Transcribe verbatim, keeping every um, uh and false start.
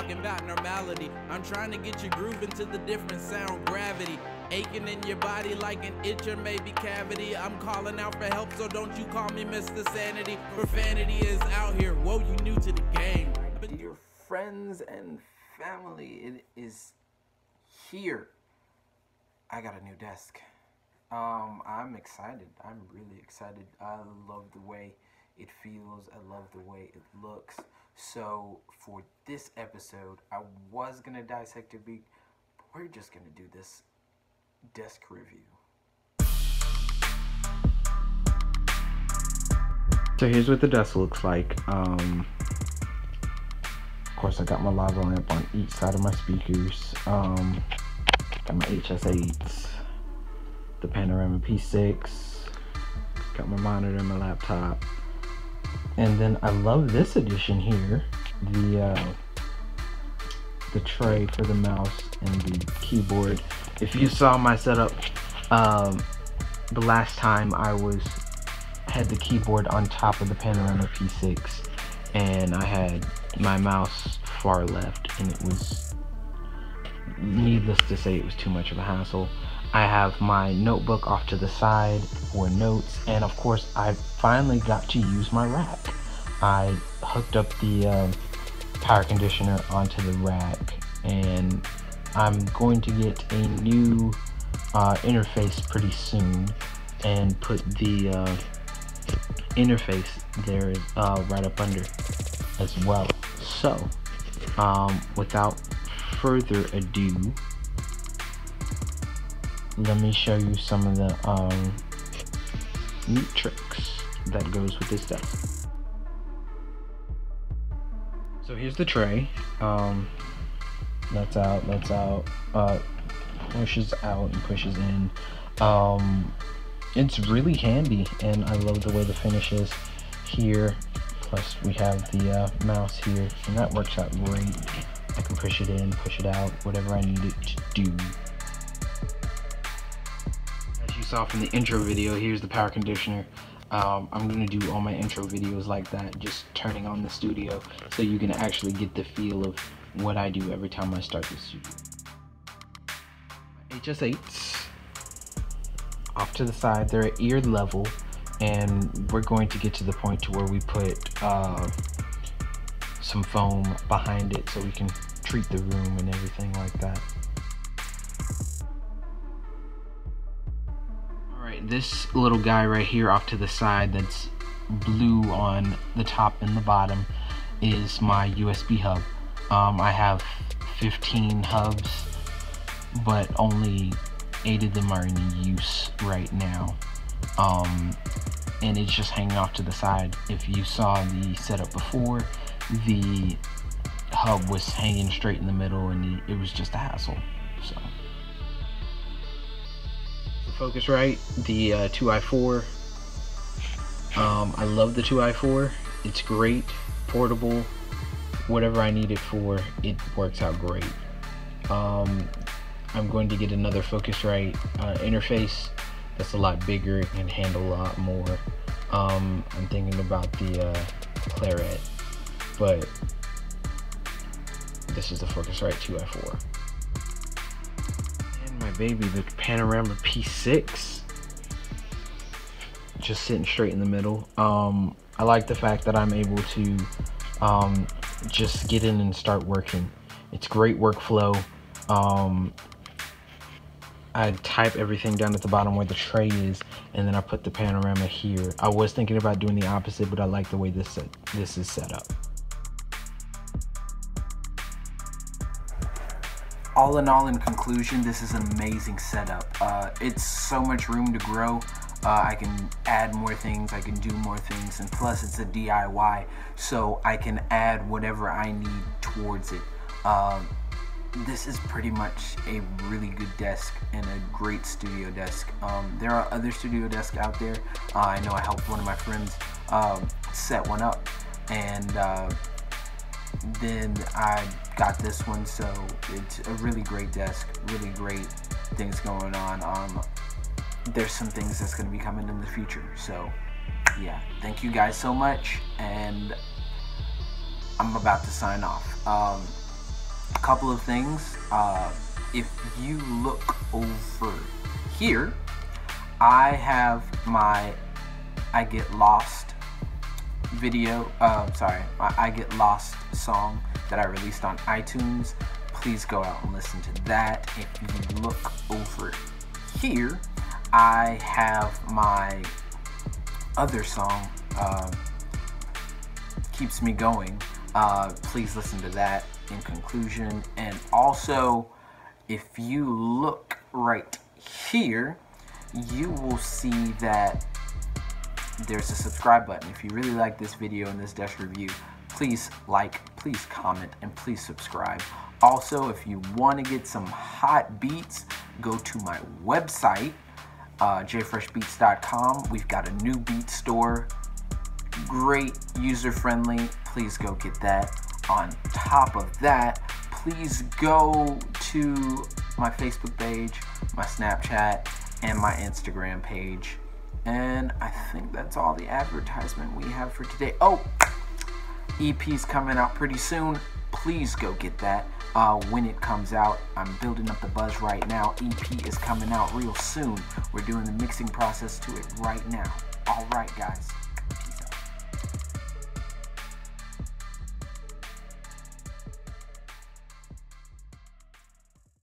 talking about normality. I'm trying to get you grooving to the different sound gravity. Aching in your body like an itch or maybe cavity. I'm calling out for help, so don't you call me Mister Sanity. Profanity is out here. Whoa, you new to the game. Dear friends and family, it is here. I got a new desk. Um, I'm excited. I'm really excited. I love the way it feels. I love the way it looks. So for this episode, I was gonna dissect a beat, but we're just gonna do this desk review. So here's what the desk looks like. Um, of course, I got my lava lamp on each side of my speakers. Um, got my H S eights, the Panorama P six, got my monitor and my laptop. And then I love this addition here, the uh, the tray for the mouse and the keyboard. If you saw my setup um, the last time, I was had the keyboard on top of the Panorama P six, and I had my mouse far left, and it was, needless to say, it was too much of a hassle. I have my notebook off to the side for notes, and of course I finally got to use my rack. I hooked up the uh, power conditioner onto the rack, and I'm going to get a new uh, interface pretty soon and put the uh, interface there uh, right up under as well. So um, without further ado, let me show you some of the um, neat tricks that goes with this desk. So here's the tray. Um, that's out, that's out, uh, pushes out and pushes in. Um, it's really handy, and I love the way the finish is here. Plus we have the uh, mouse here, and that works out great. I can push it in, push it out, whatever I need it to do. As you saw from the intro video, here's the power conditioner. Um, I'm going to do all my intro videos like that, just turning on the studio, so you can actually get the feel of what I do every time I start the studio. H S eights off to the side, they're at ear level, and we're going to get to the point to where we put uh, some foam behind it so we can treat the room and everything like that. Alright, this little guy right here off to the side that's blue on the top and the bottom is my U S B hub. Um, I have fifteen hubs, but only eight of them are in use right now. Um, and it's just hanging off to the side. If you saw the setup before, the hub was hanging straight in the middle, and it was just a hassle. So the Focusrite, the uh, two i four. Um, I love the two i four. It's great, portable. Whatever I need it for, it works out great. Um, I'm going to get another Focusrite uh, interface that's a lot bigger and can handle a lot more. Um, I'm thinking about the uh, Claret, but this is the Focusrite two i four. And my baby, the Panorama P six, just sitting straight in the middle. Um, I like the fact that I'm able to um, just get in and start working. It's great workflow. Um, I type everything down at the bottom where the tray is, and then I put the Panorama here. I was thinking about doing the opposite, but I like the way this set, this is set up. All in all, in conclusion, this is an amazing setup. Uh, it's so much room to grow. Uh, I can add more things, I can do more things, and plus it's a D I Y, so I can add whatever I need towards it. Um, this is pretty much a really good desk and a great studio desk. Um, there are other studio desks out there. Uh, I know I helped one of my friends um, set one up, and uh, then I got this one, so it's a really great desk, really great things going on. Um, there's some things that's going to be coming in the future, so yeah, thank you guys so much, and I'm about to sign off. Um, a couple of things. Uh, if you look over here, I have my I Get Lost video, uh, sorry, my I Get Lost song that I released on iTunes. Please go out and listen to that. If you look over here, I have my other song, uh, Keeps Me Going. Uh, please listen to that in conclusion. And also, if you look right here, you will see that there's a subscribe button. If you really like this video and this desk review, please like, please comment, and please subscribe. Also, if you want to get some hot beats, go to my website, uh, j fresh beats dot com. We've got a new beat store, great, user-friendly. Please go get that. On top of that, please go to my Facebook page, my Snapchat, and my Instagram page. And I think that's all the advertisement we have for today. Oh, E P's coming out pretty soon. Please go get that uh, when it comes out. I'm building up the buzz right now. E P is coming out real soon. We're doing the mixing process to it right now. All right, guys.